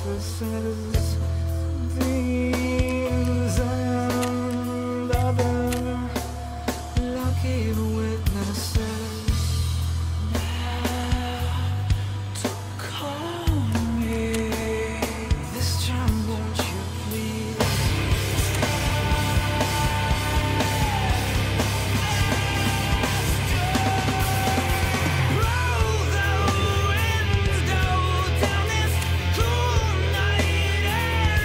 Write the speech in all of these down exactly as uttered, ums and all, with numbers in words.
purposes, these and other lucky witnesses to call me. This time won't you please? Roll the window down this cool night.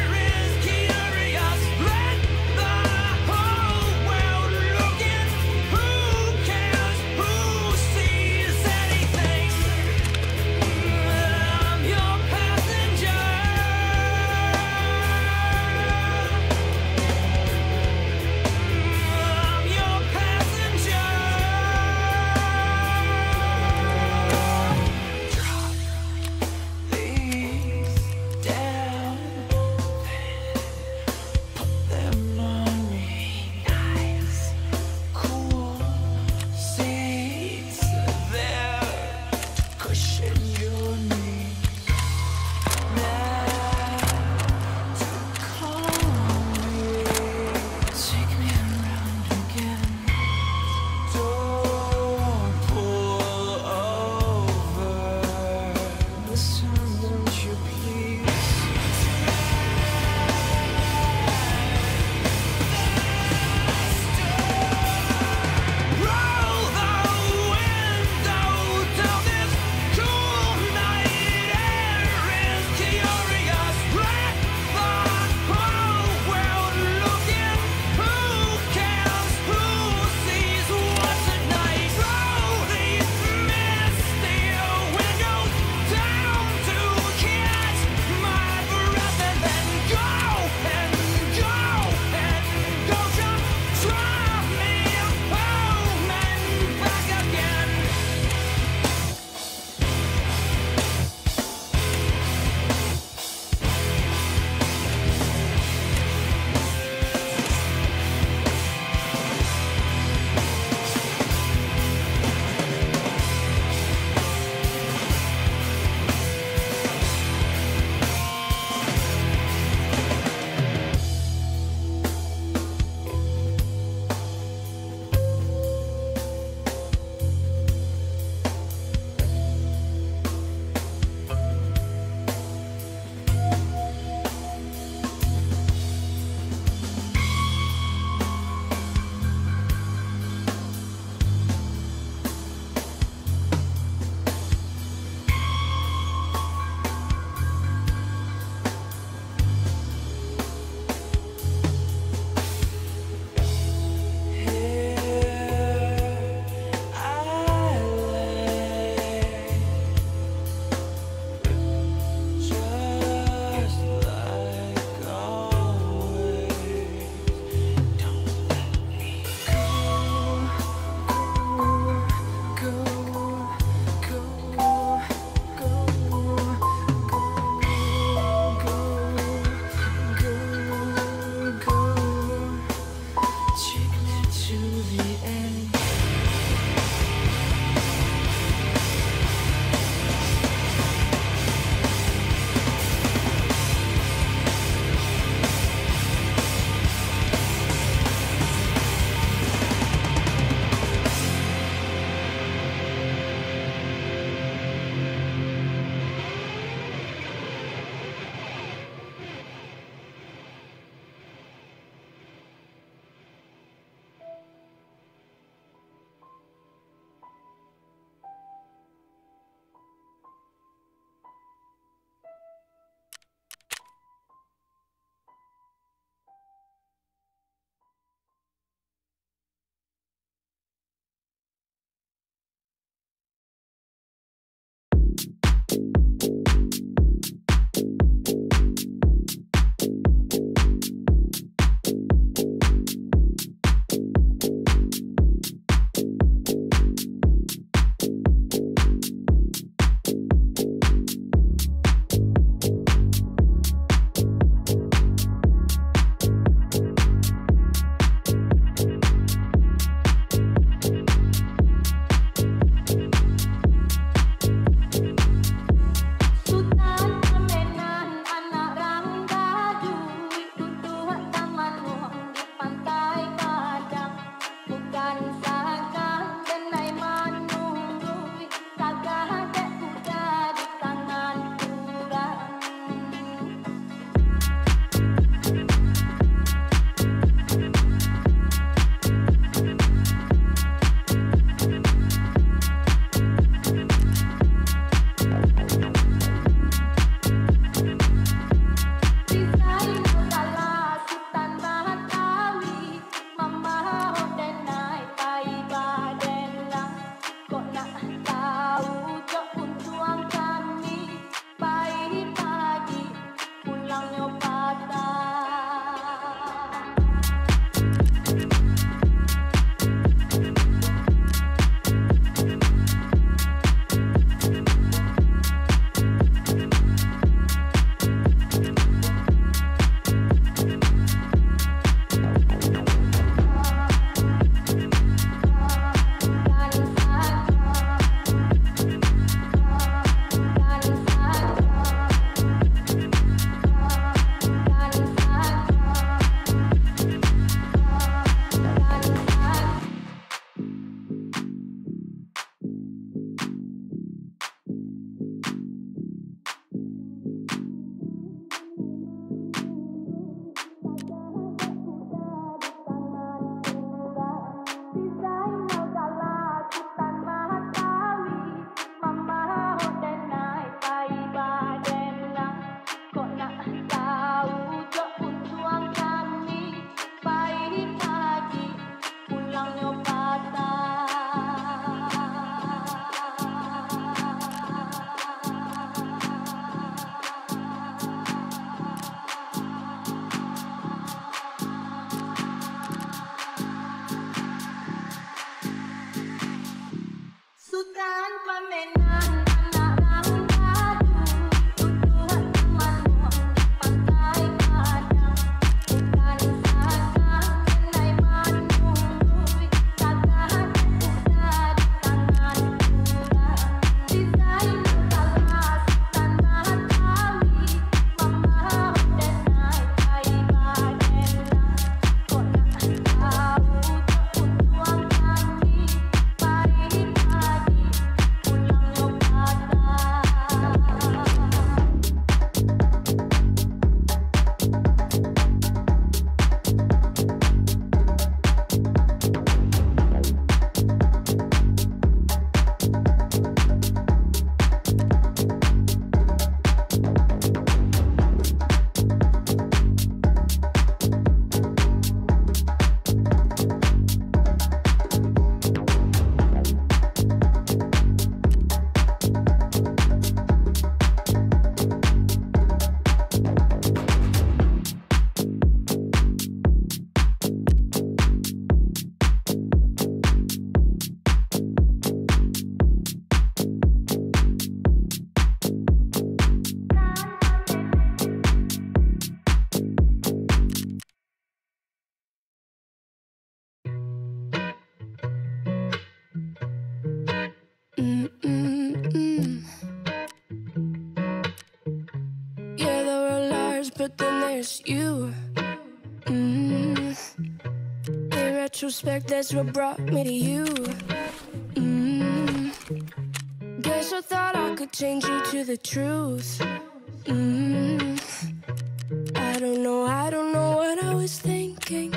others, but then there's you. Mm. In retrospect, that's what brought me to you. Mm. Guess I thought I could change you to the truth. Mm. I don't know, I don't know what I was thinking.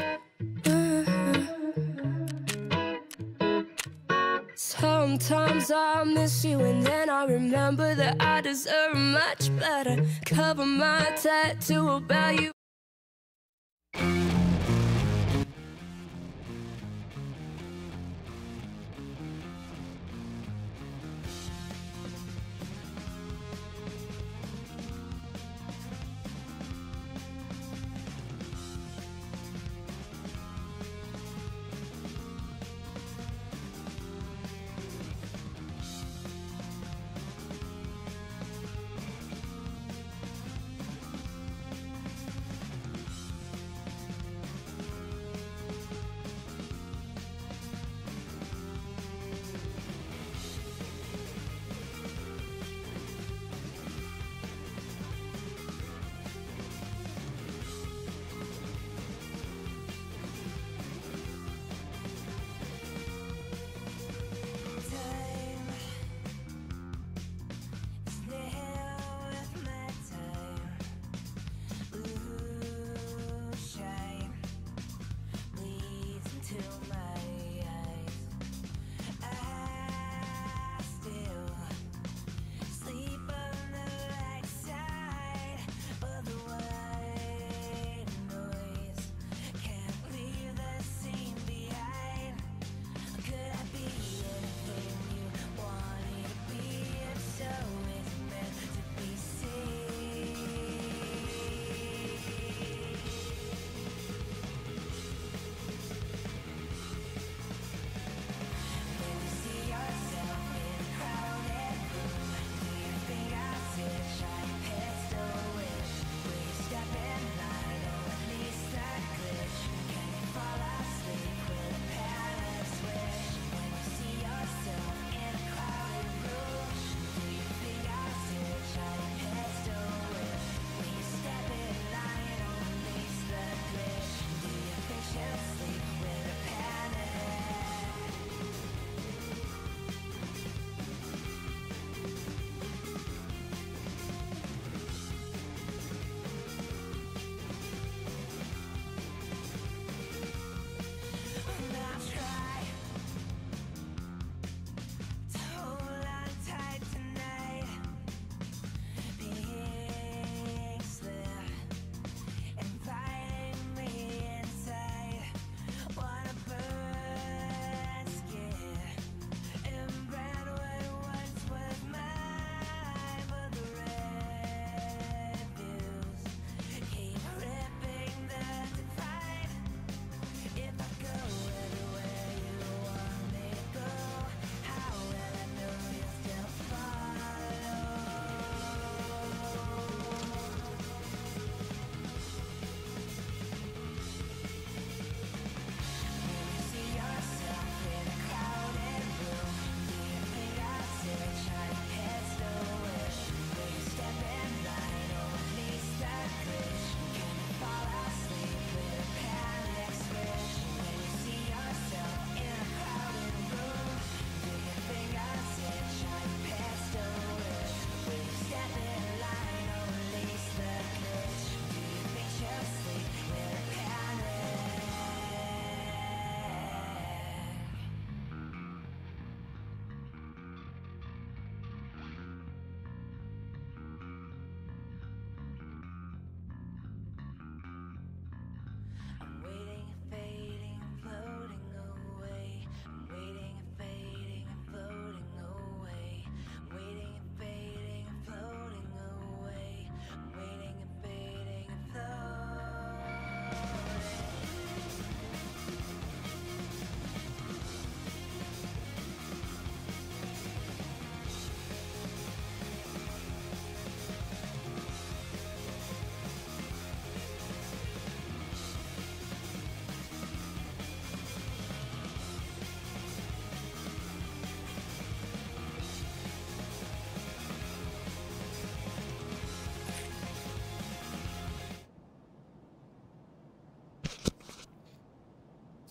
Sometimes I miss you and then I remember that I deserve much better. Cover my tattoo about you.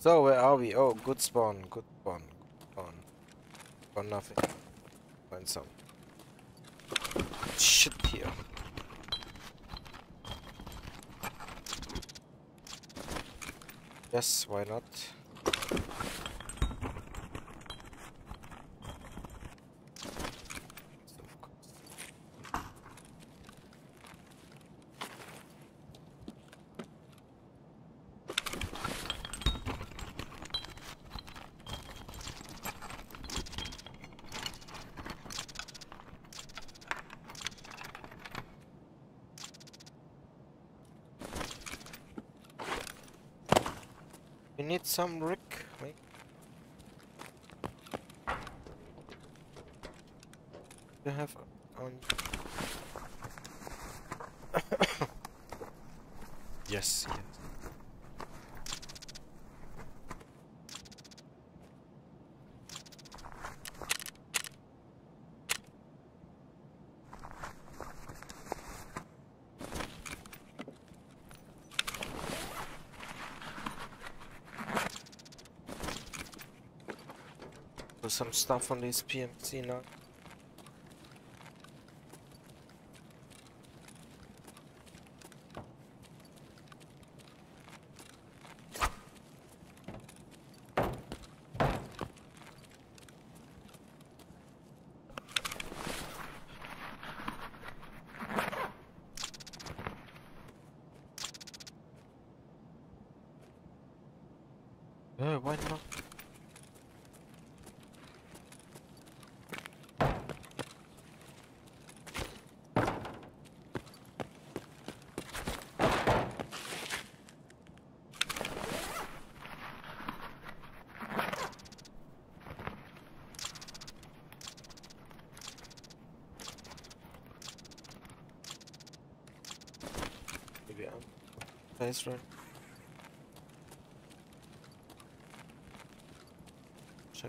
So where are we? Oh, good spawn, good spawn, good spawn. Got nothing. Find some shit here. Yes, why not? We need some brick. Wait. You have on. Yes, yes. Do some stuff on this P M C now. Uh, why not? Maybe I'm place right. Check.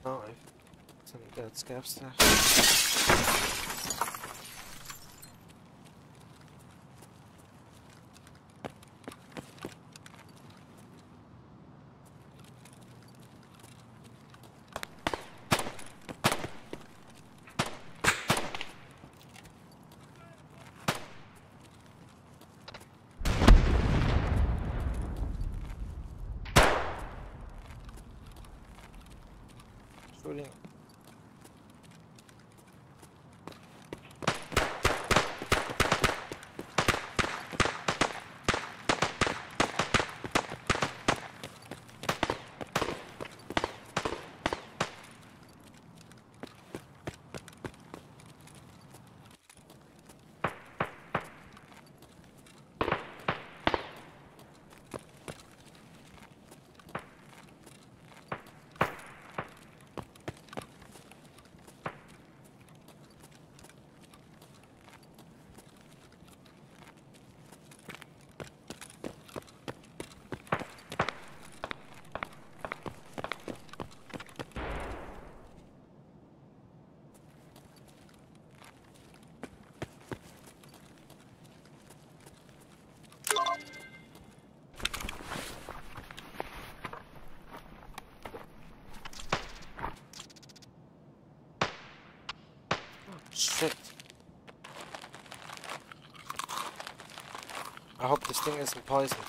No, if some dead Scavs there. Shooting. Shit. I hope this thing isn't poisoned.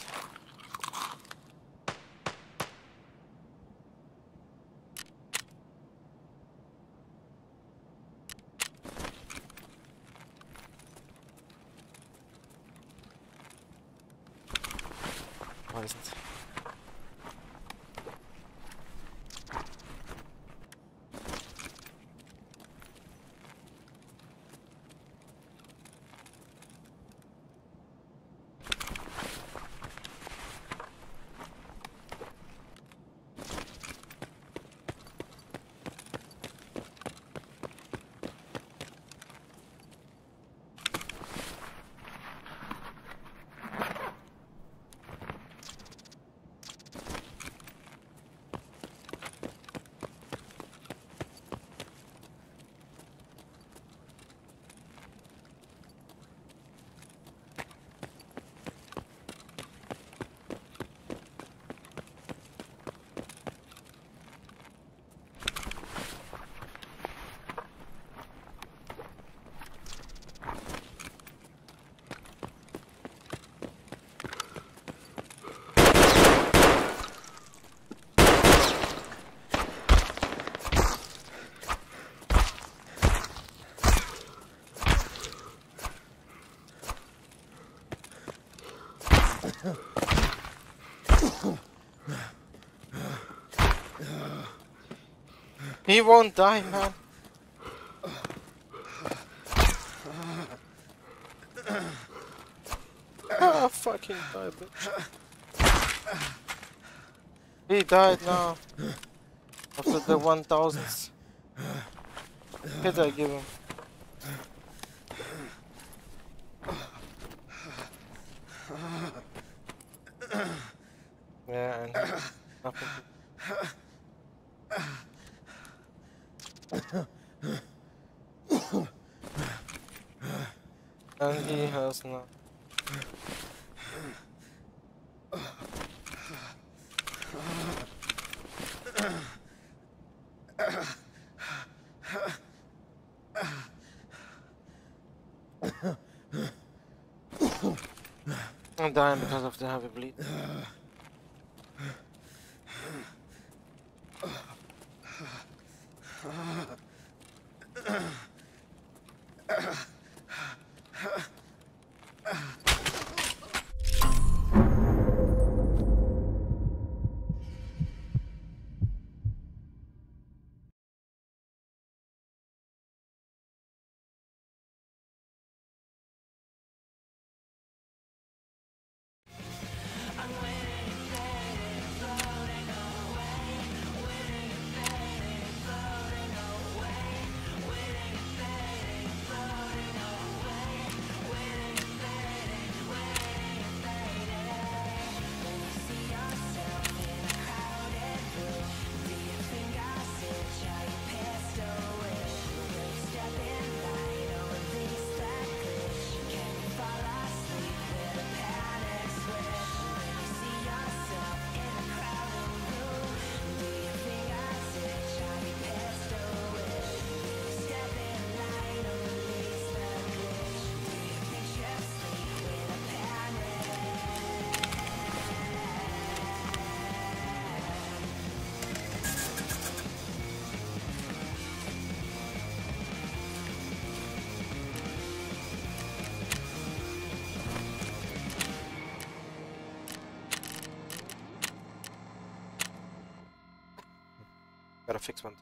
Poisoned. He won't die, man. Ah, fucking die, bitch. He died now. After the one thousandth hit I give him. Yeah, and nothing. And he has not. I'm dying because of the heavy bleed. Gotta fix one.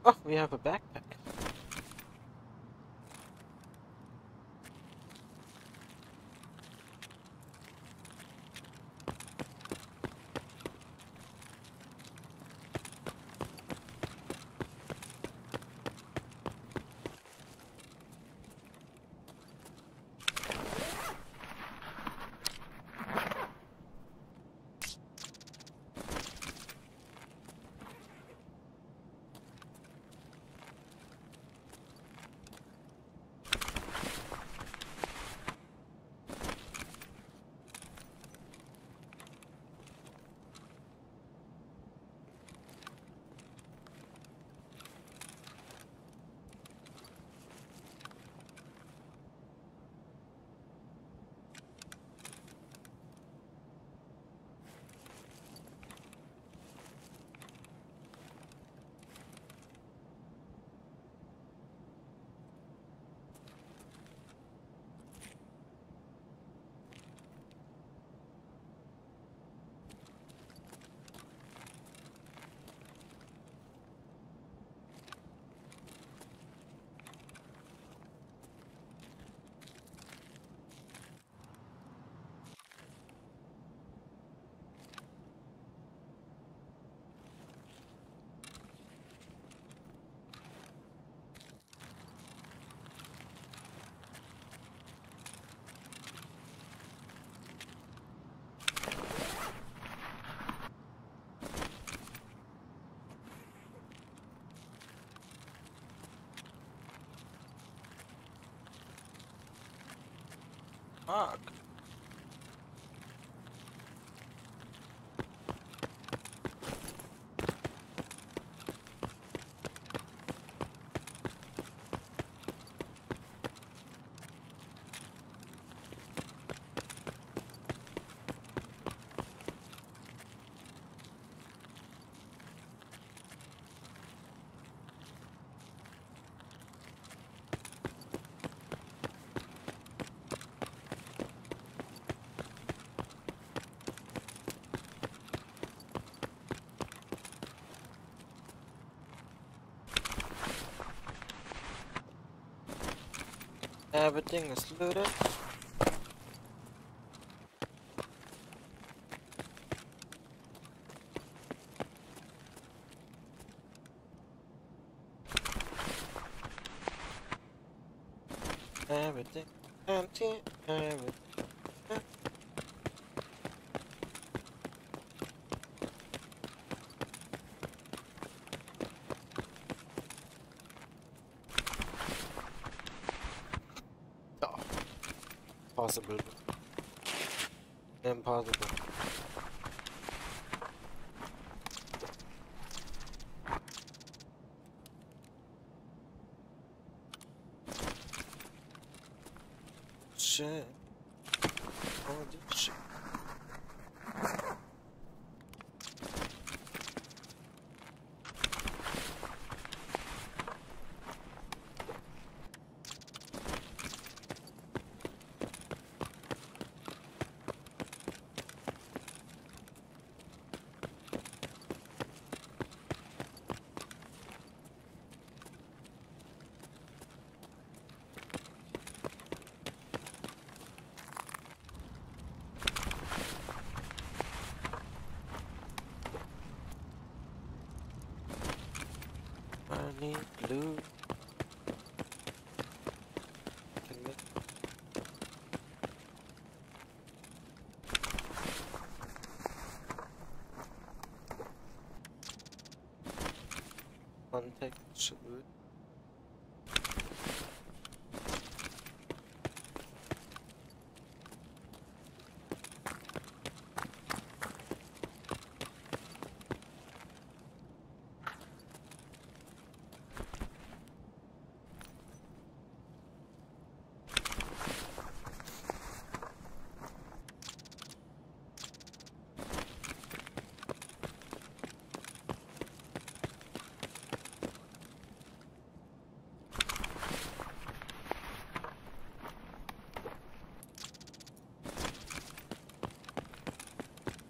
Oh, we have a backpack. Fuck. Everything is looted. Everything empty, everything. Oh, possible. Impossible. Shit. Oh, this shit. I need blue. Can we... Contact should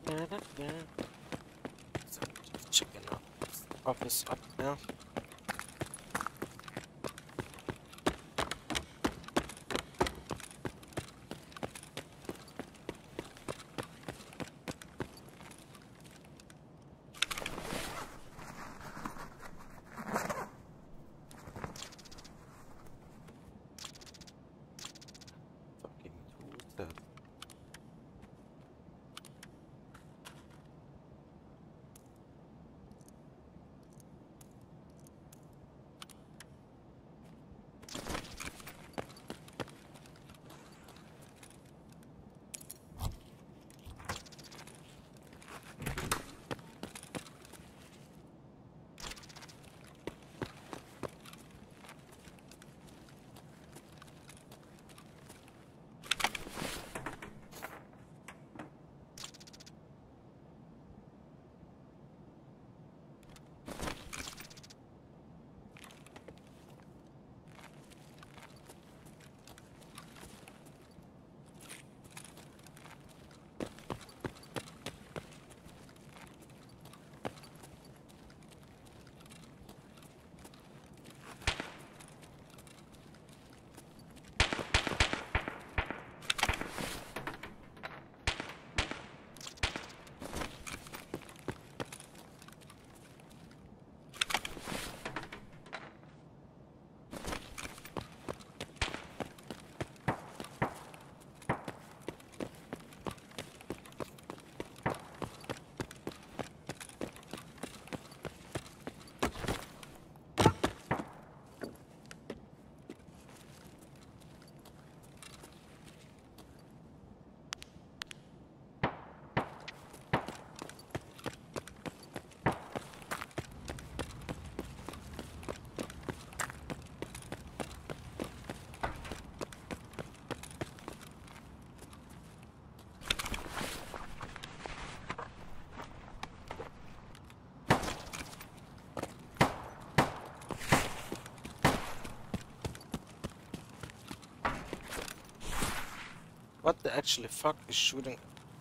So just checking out office up now. What the actually fuck is shooting?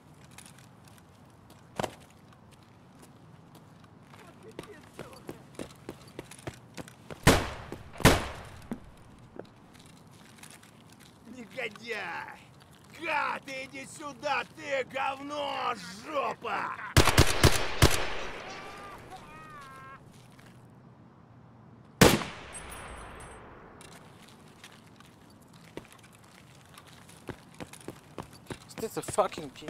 Негодяй! Гад, иди сюда, ты говно, жопа! Is this a fucking P?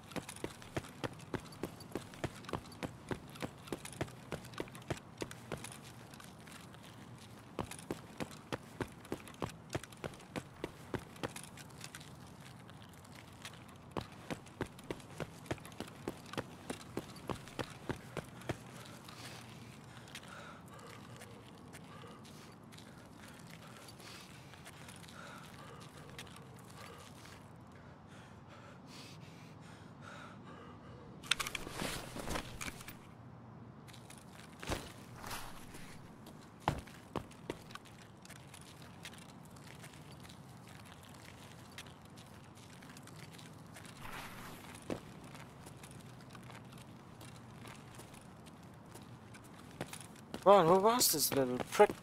Well, who was this little prick?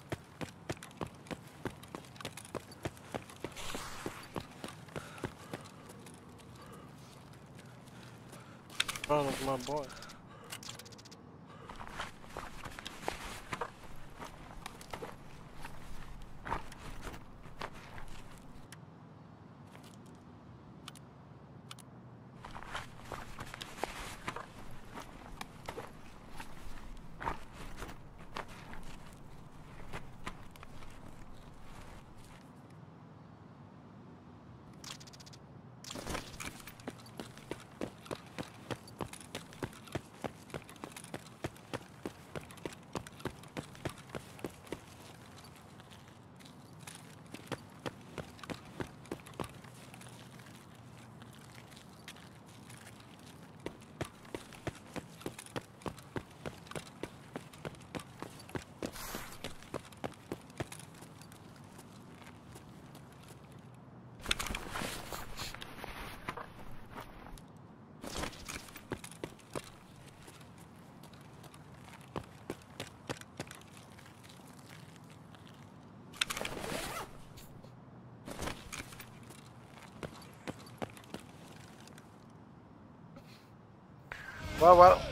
One of my boy. Well, well.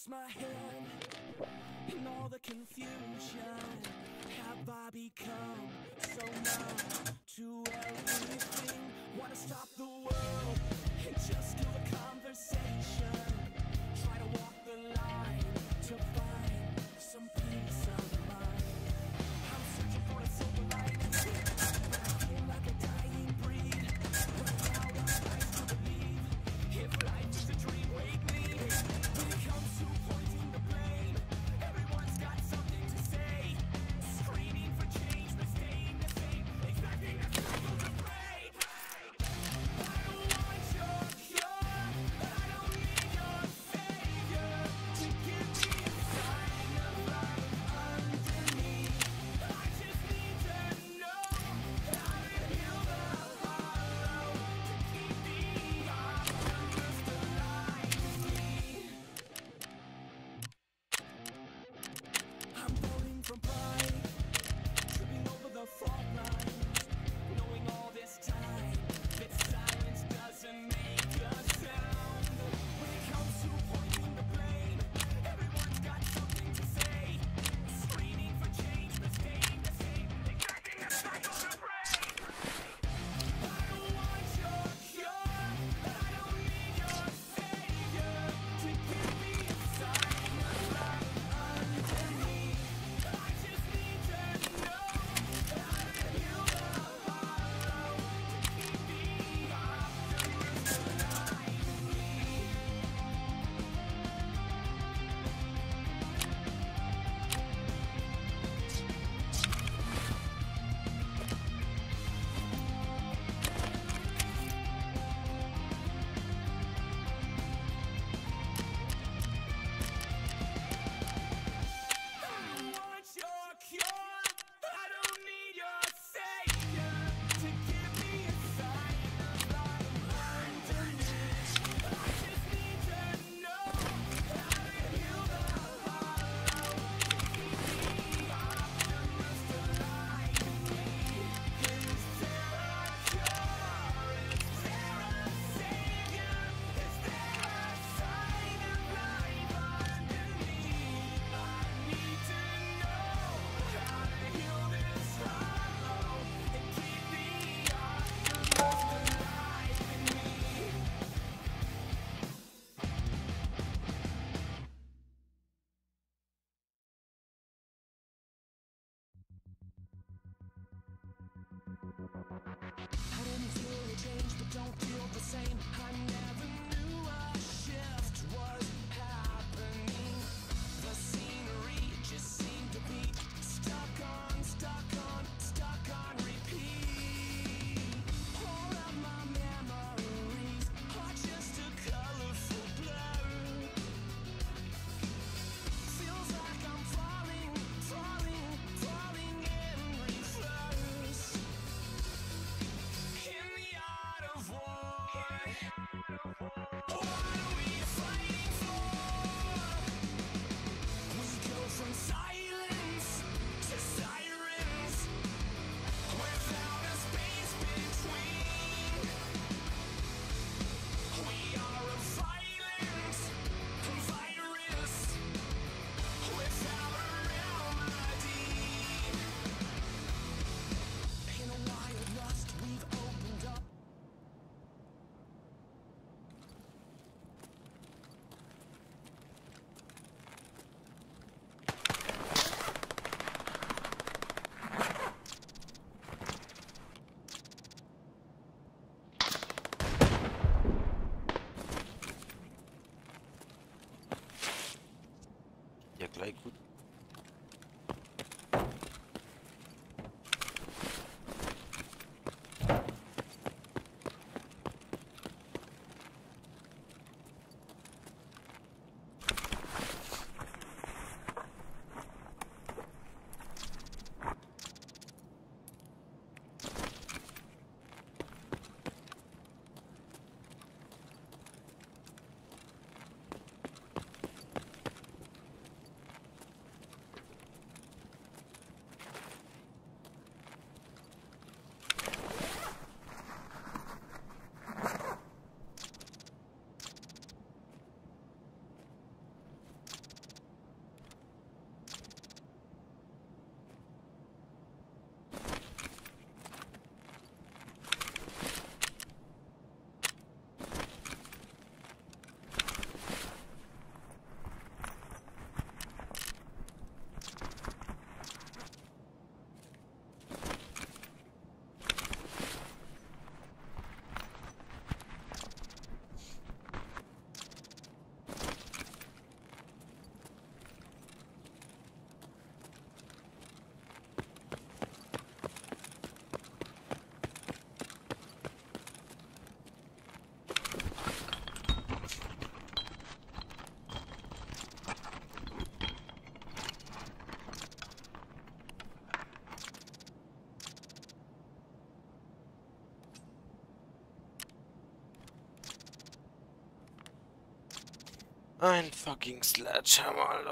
my head in all the confusion. Have I become so numb to everything? Wanna stop the world and just kill the conversation. Try to walk the line to find some peace of mind. I'm searching for a silver lining, but I feel like a dying breed. Right now I'm nice to believe, if life is a dream, wake me. When it comes to pointing the blame, everyone's got something to say. Screaming for change, but staying the same, expecting a cycle to break. I don't want your cure, but I don't need your savior to give me a sign of life underneath. I just need to know how to heal the hollow, to keep the optimist alive in me. I'm voting from pride, tripping over the fault lines, knowing all this time that silence doesn't make a sound. When it comes to pointing the blame, everyone's got something to say. Screaming for change, but staying the same, expecting a cycle to break. I don't want your cure, but I don't need your savior to give me a sign of life underneath. I just need to know how to heal the hollow, to keep the optimist alive in me. I don't want your cure, I don't need your savior to give me a sign of life underneath. I just need to know how to heal the hollow, to keep the optimist alive in me. Is there a cure? Is there a savior? Is there a sign of life underneath? I need to know how to heal this hollow and keep the optimist alive in me. I didn't feel a change, but don't feel the same. I never knew a shift was happening. The scenery just seemed to be stuck on, stuck on, stuck on repeat. All of my memories are just a colorful blur. Feels like I'm falling, falling, falling in reverse. In the art of war, what are we fighting for? We go from silence to sirens, without a space between. We are a violent virus, without a remedy. In a wild lust, we've opened up. Ja, gleich gut. Ein fucking Sledgehammer, Alter.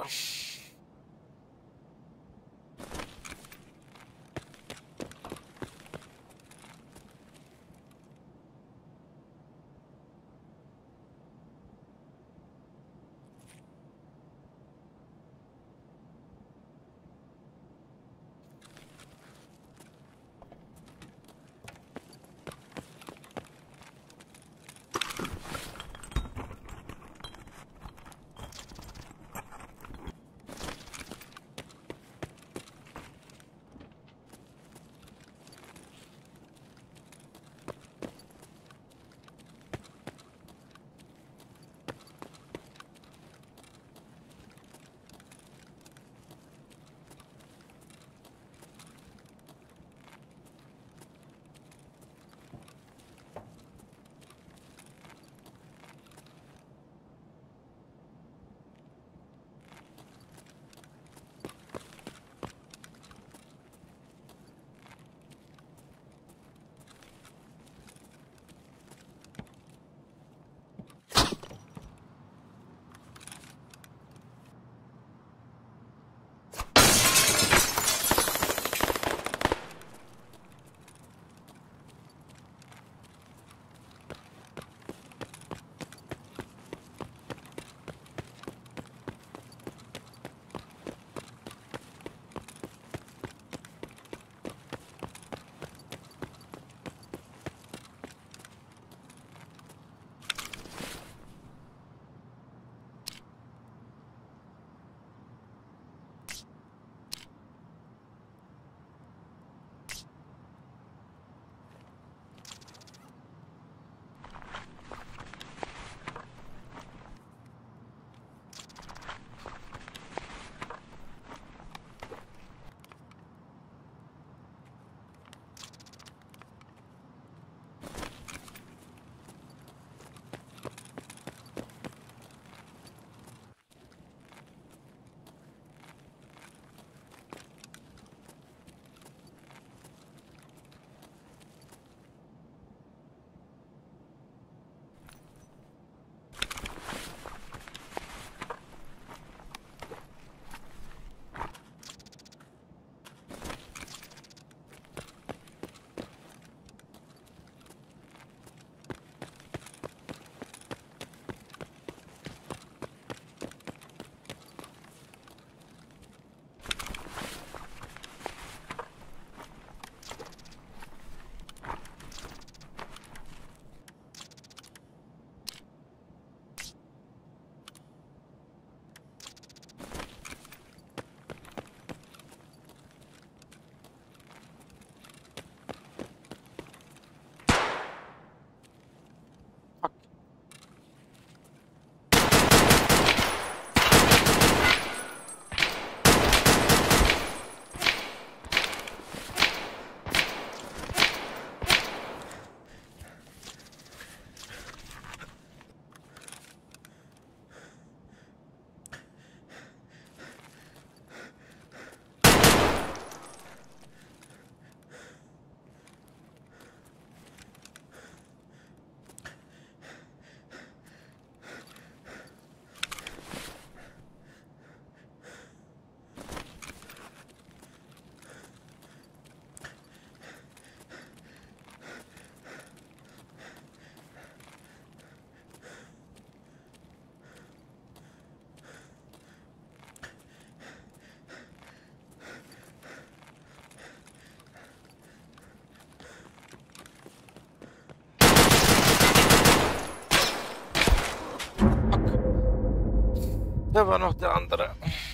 Da war noch der andere.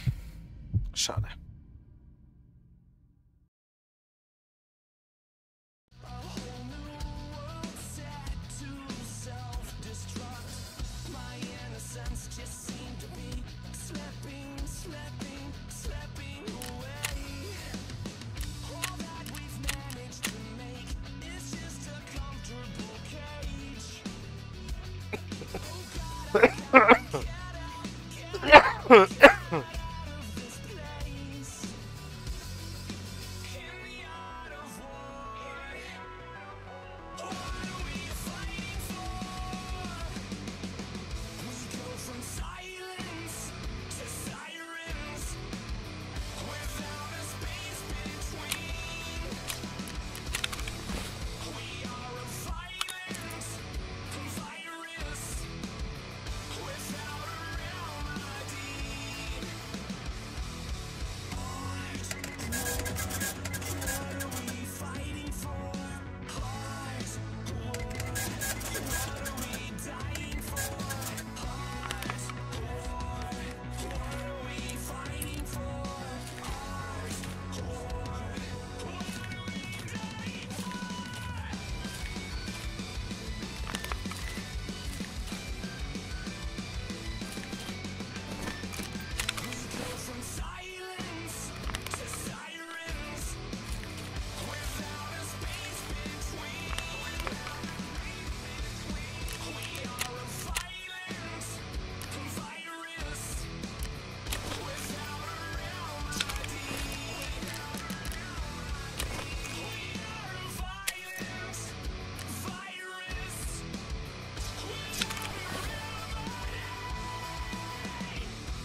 Schade.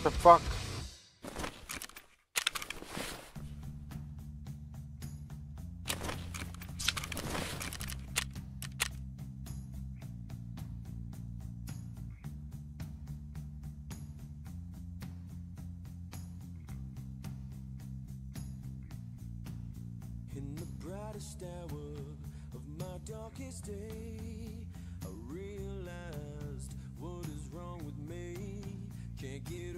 the fuck? In the brightest hour of my darkest day, I realized what is wrong with me. Can't get